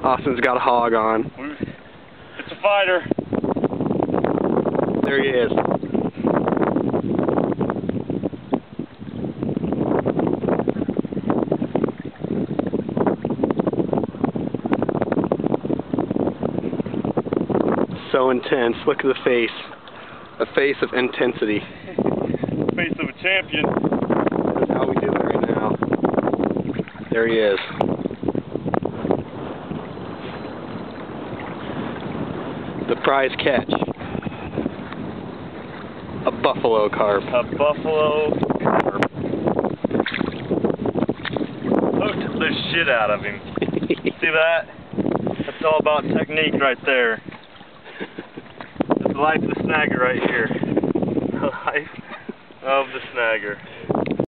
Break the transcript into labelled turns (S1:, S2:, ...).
S1: Austin's got a hog on.
S2: It's a fighter.
S1: There he is. So intense. Look at the face. A face of intensity.
S2: Face of a champion.
S1: That's how we do it right now. There he is. The prize catch. A buffalo carp.
S2: A buffalo carp. Hooked the shit out of him. See that? That's all about technique right there. The life of the snagger right here. The life of the snagger.